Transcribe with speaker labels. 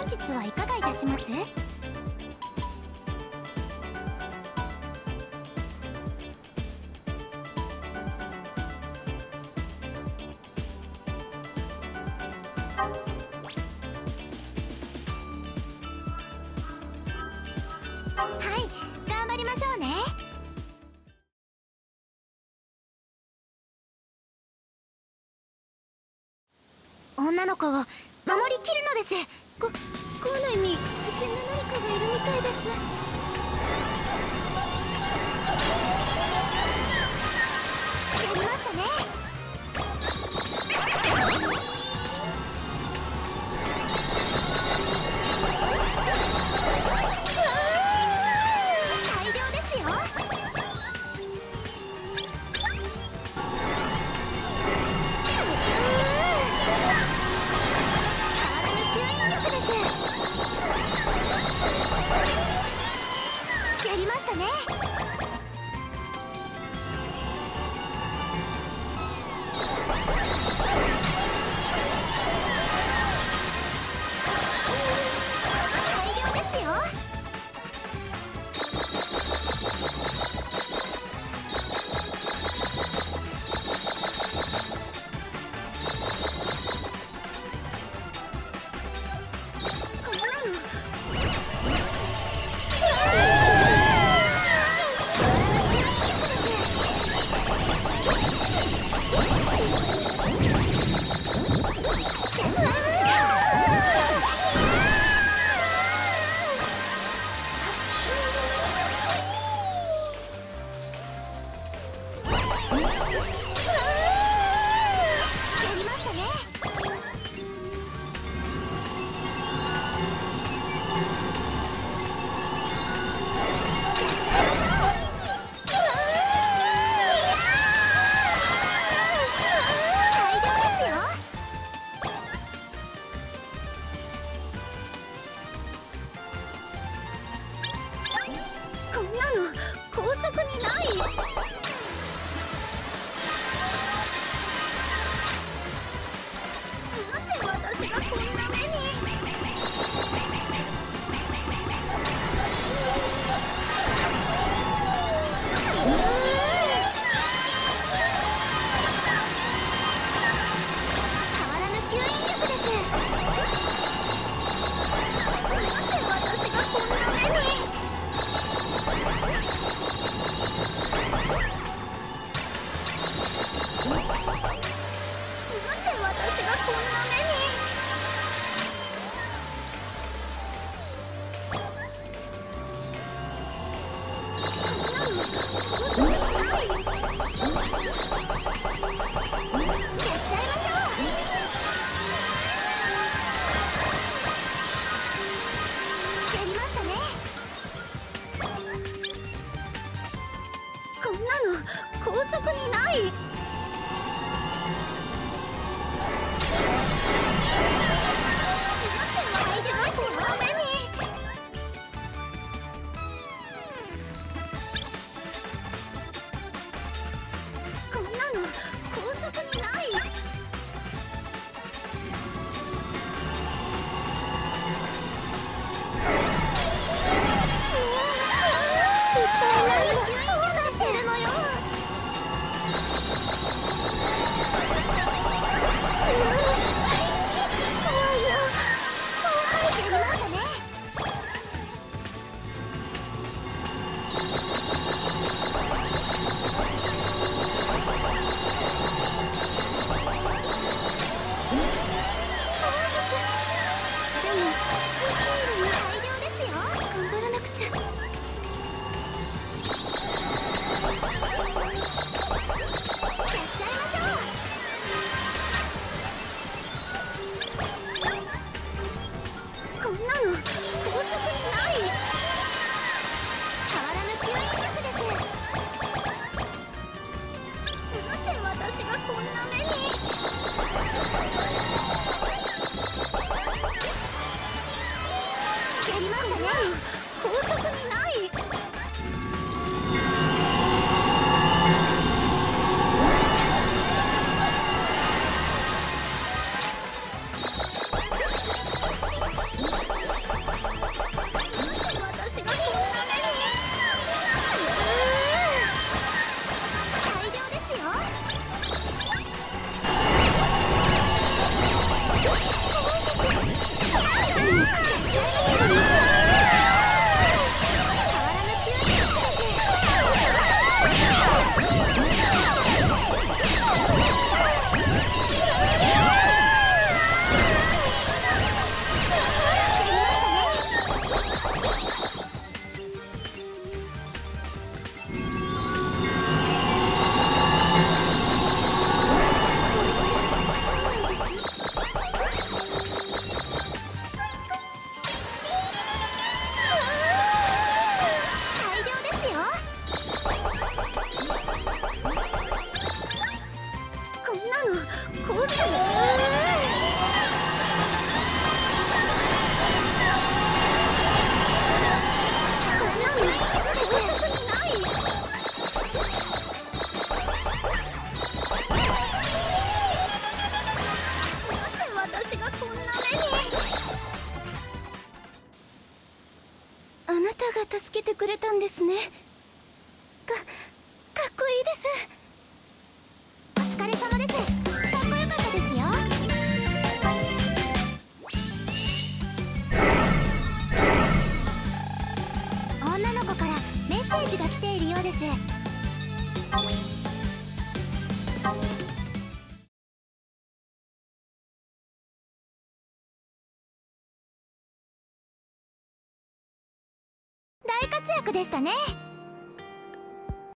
Speaker 1: 本日はいかがいたします？はい、頑張りましょうね。女の子を守りきるのです。校内に不審な何かがいるみたいです。やりましたね。大量ですよ。やりましたね。大量ですよ。こんなの高速にない。なんで私がこんな目に。変わらぬ吸引力です。なんで私がこんな目に。 てくれたんですね。かっこいいです。お疲れ様です。かっこよかったですよ。女の子からメッセージが来ているようです。大活躍でしたね。